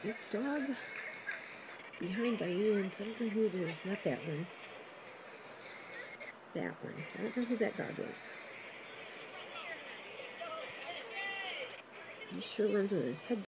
Big dog behind Diane's. I don't know who it is. Not that one. That one. I don't know who that dog is. He sure runs with his head